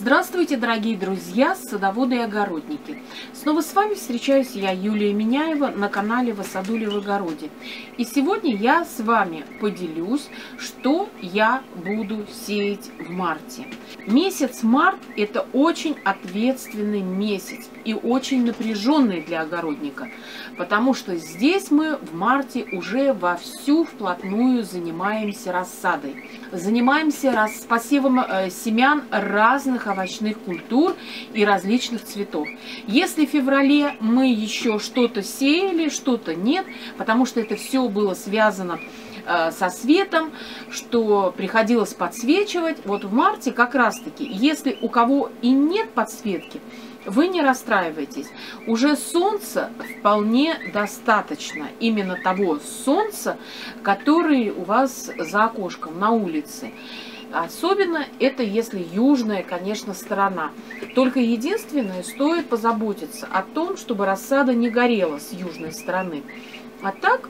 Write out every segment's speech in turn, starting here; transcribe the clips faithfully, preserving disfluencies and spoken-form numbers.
Здравствуйте, дорогие друзья, садоводы и огородники! Снова с вами встречаюсь я, Юлия Миняева, на канале «В саду в огороде». И сегодня я с вами поделюсь, что я буду сеять в марте. Месяц март – это очень ответственный месяц и очень напряженный для огородника, потому что здесь мы в марте уже вовсю вплотную занимаемся рассадой. Занимаемся посевом семян разных овощных культур и различных цветов. Если в феврале мы еще что-то сеяли, что-то нет, потому что это все было связано со светом, что приходилось подсвечивать, вот в марте как раз-таки, если у кого и нет подсветки, вы не расстраивайтесь. Уже солнца вполне достаточно. Именно того солнца, который у вас за окошком на улице. Особенно это если южная, конечно, сторона. Только единственное, стоит позаботиться о том, чтобы рассада не горела с южной стороны. А так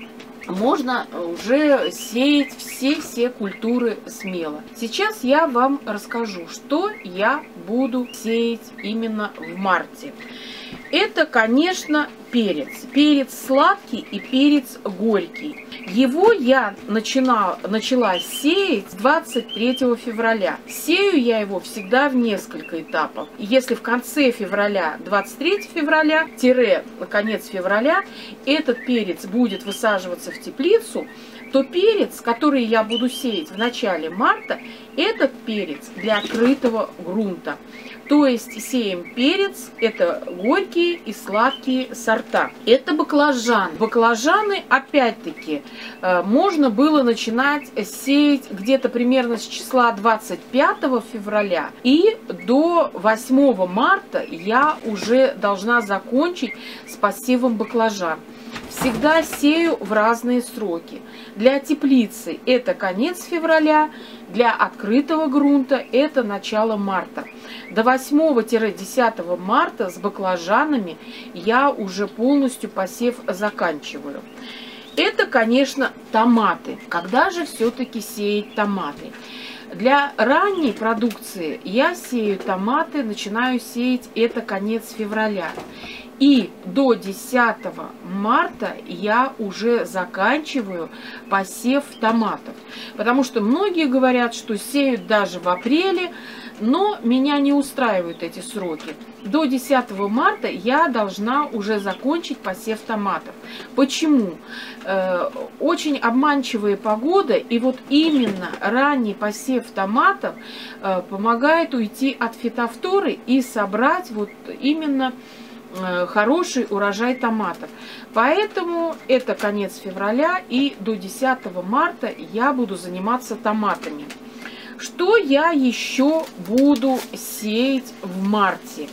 можно уже сеять все-все культуры смело. Сейчас я вам расскажу, что я буду сеять именно в марте. Это, конечно, перец. Перец сладкий и перец горький. Его я начинала, начала сеять двадцать третьего февраля. Сею я его всегда в несколько этапов. Если в конце февраля, двадцать третьего февраля, тире конец февраля, этот перец будет высаживаться в теплицу, то перец, который я буду сеять в начале марта, этот перец для открытого грунта. То есть сеем перец, это горькие и сладкие сорта. Это баклажан. Баклажаны, опять-таки, можно было начинать сеять где-то примерно с числа двадцать пятого февраля. И до восьмого марта я уже должна закончить с посевом баклажан. Всегда сею в разные сроки. Для теплицы это конец февраля, для открытого грунта это начало марта. До восьмого-десятого марта с баклажанами я уже полностью посев заканчиваю. Это, конечно, томаты. Когда же все-таки сеять томаты? Для ранней продукции я сею томаты, начинаю сеять это конец февраля. И до десятого марта я уже заканчиваю посев томатов. Потому что многие говорят, что сеют даже в апреле, но меня не устраивают эти сроки. До десятого марта я должна уже закончить посев томатов. Почему? Э, очень обманчивая погода, и вот именно ранний посев томатов э, помогает уйти от фитофторы и собрать вот именно хороший урожай томатов. Поэтому это конец февраля, и до десятого марта я буду заниматься томатами. Что я еще буду сеять в марте?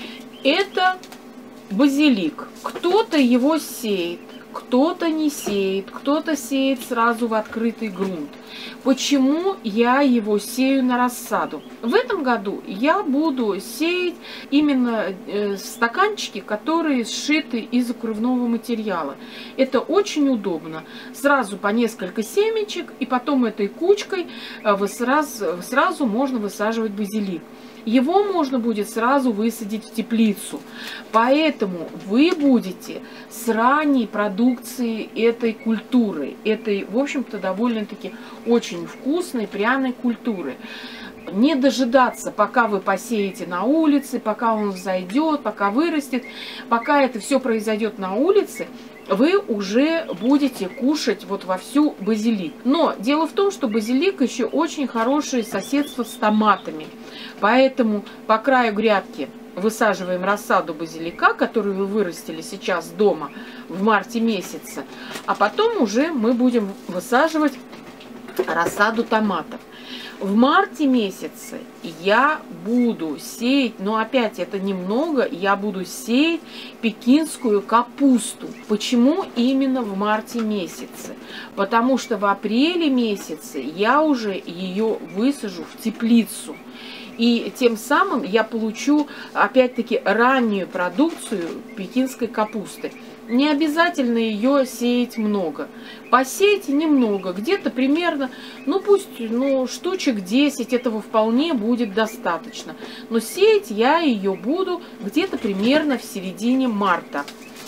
Это базилик. Кто-то его сеет, кто-то не сеет, кто-то сеет сразу в открытый грунт. Почему я его сею на рассаду? В этом году я буду сеять именно стаканчики, которые сшиты из закрывного материала. Это очень удобно. Сразу по несколько семечек, и потом этой кучкой вы сразу, сразу можно высаживать базилик. Его можно будет сразу высадить в теплицу. Поэтому вы будете с ранней продукцией этой культуры, этой, в общем-то, довольно-таки очень вкусной пряной культуры. Не дожидаться, пока вы посеете на улице, пока он взойдет, пока вырастет, пока это все произойдет на улице, вы уже будете кушать вот вовсю базилик. Но дело в том, что базилик еще очень хорошее соседство с томатами. Поэтому по краю грядки высаживаем рассаду базилика, которую вы вырастили сейчас дома в марте месяце. А потом уже мы будем высаживать рассаду томатов. В марте месяце я буду сеять, но опять это немного, я буду сеять пекинскую капусту. Почему именно в марте месяце? Потому что в апреле месяце я уже ее высажу в теплицу. И тем самым я получу, опять-таки, раннюю продукцию пекинской капусты. Не обязательно ее сеять много. Посейте немного, где-то примерно, ну пусть ну, штучек десять, этого вполне будет достаточно. Но сеять я ее буду где-то примерно в середине марта.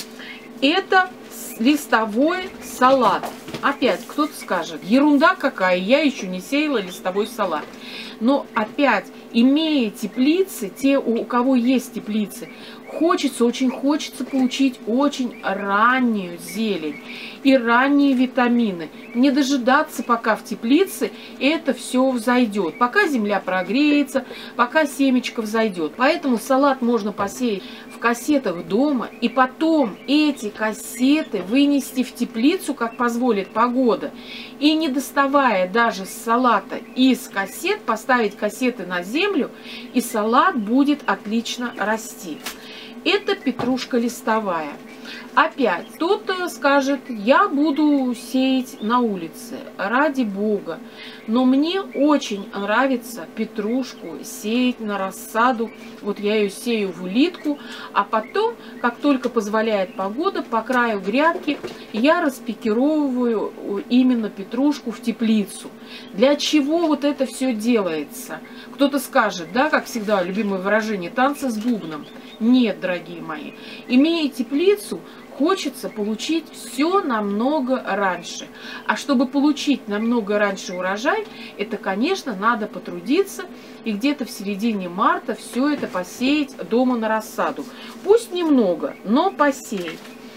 Это листовой салат. Опять кто-то скажет, ерунда какая, я еще не сеяла листовой салат. Но опять, имея теплицы, те, у кого есть теплицы, хочется, очень хочется получить очень раннюю зелень и ранние витамины. Не дожидаться, пока в теплице это все взойдет, пока земля прогреется, пока семечко взойдет. Поэтому салат можно посеять в кассетах дома и потом эти кассеты вынести в теплицу, как позволит погода. И не доставая даже салата из кассет, поставить кассеты на землю, и салат будет отлично расти. Это петрушка листовая. Опять кто-то скажет, я буду сеять на улице, ради бога. Но мне очень нравится петрушку сеять на рассаду. Вот я ее сею в улитку, а потом, как только позволяет погода, по краю грядки я распикировываю именно петрушку в теплицу. Для чего вот это все делается? Кто-то скажет, да, как всегда, любимое выражение, танцы с бубном. Нет, дорогие мои, имея теплицу, хочется получить все намного раньше. А чтобы получить намного раньше урожай, это, конечно, надо потрудиться и где-то в середине марта все это посеять дома на рассаду. Пусть немного, но посеять.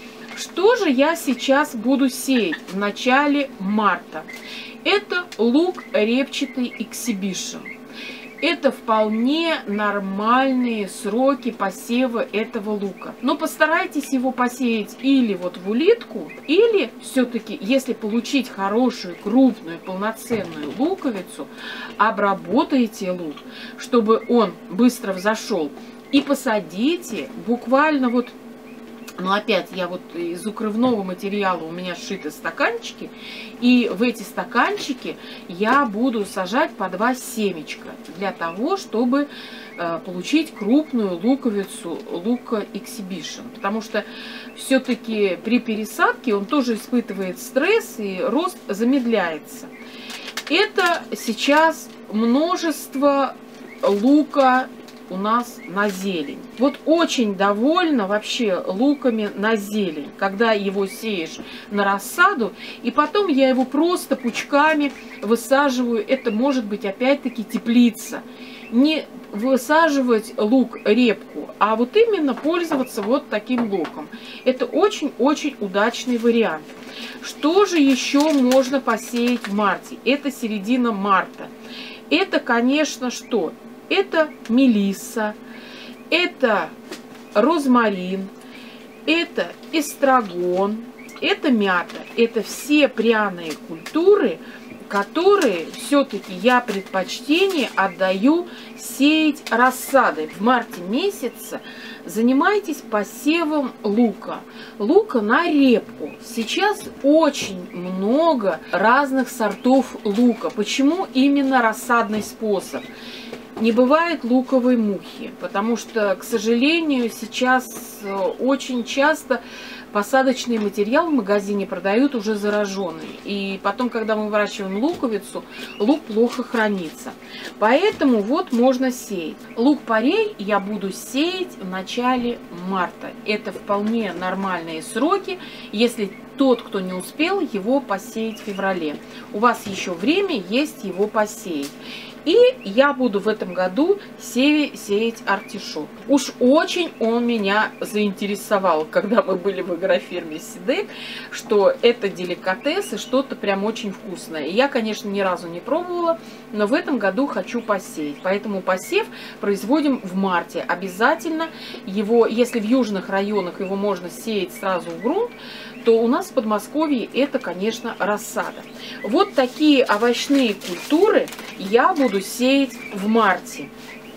Что же я сейчас буду сеять в начале марта? Это лук репчатый Exhibition. Это вполне нормальные сроки посева этого лука. Но постарайтесь его посеять или вот в улитку, или все-таки, если получить хорошую, крупную, полноценную луковицу, обработайте лук, чтобы он быстро взошел, и посадите буквально вот. Но опять я вот из укрывного материала у меня сшиты стаканчики, и в эти стаканчики я буду сажать по два семечка для того, чтобы э, получить крупную луковицу лука Exhibition. Потому что все-таки при пересадке он тоже испытывает стресс, и рост замедляется. Это сейчас множество лука у нас на зелень. Вот очень довольна вообще луками на зелень, когда его сеешь на рассаду, и потом я его просто пучками высаживаю. Это может быть опять-таки теплица. Не высаживать лук-репку, а вот именно пользоваться вот таким луком. Это очень-очень удачный вариант. Что же еще можно посеять в марте? Это середина марта. Это, конечно, что? Это мелисса, это розмарин, это эстрагон, это мята. Это все пряные культуры, которые все-таки я предпочтение отдаю сеять рассадой. В марте месяце занимайтесь посевом лука. Лука на репку. Сейчас очень много разных сортов лука. Почему именно рассадный способ? Не бывает луковой мухи, потому что, к сожалению, сейчас очень часто посадочный материал в магазине продают уже зараженный. И потом, когда мы выращиваем луковицу, лук плохо хранится. Поэтому вот можно сеять. Лук-порей я буду сеять в начале марта. Это вполне нормальные сроки, если тот, кто не успел, его посеять в феврале. У вас еще время есть его посеять. И я буду в этом году сеять, сеять артишок. Уж очень он меня заинтересовал, когда мы были в агрофирме Сидек, что это деликатес и что-то прям очень вкусное. И я, конечно, ни разу не пробовала, но в этом году хочу посеять. Поэтому посев производим в марте. Обязательно его, если в южных районах его можно сеять сразу в грунт, то у нас в Подмосковье это, конечно, рассада. Вот такие овощные культуры я буду сеять в марте.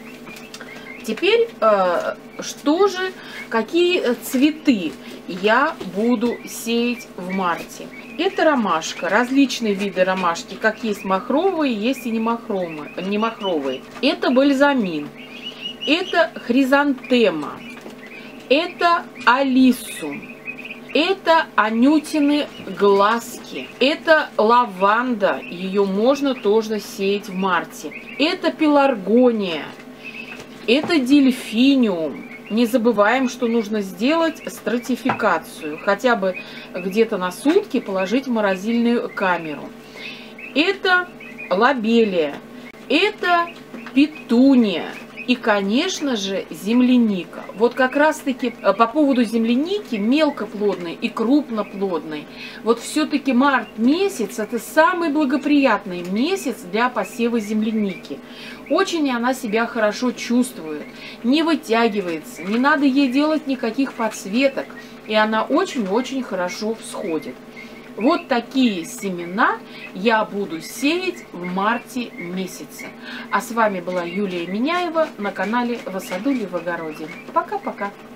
Теперь, э, что же, какие цветы я буду сеять в марте? Это ромашка, различные виды ромашки, как есть махровые, есть и не махровые. Не махровые. Это бальзамин, это хризантема, это алису. Это анютины глазки. Это лаванда. Ее можно тоже сеять в марте. Это пеларгония. Это дельфиниум. Не забываем, что нужно сделать стратификацию. Хотя бы где-то на сутки положить в морозильную камеру. Это лобелия. Это петуния. И, конечно же, земляника. Вот как раз-таки по поводу земляники, мелкоплодной и крупноплодной, вот все-таки март месяц – это самый благоприятный месяц для посева земляники. Очень она себя хорошо чувствует, не вытягивается, не надо ей делать никаких подсветок, и она очень-очень хорошо всходит. Вот такие семена я буду сеять в марте месяце. А с вами была Юлия Миняева на канале «В саду или в огороде». Пока-пока!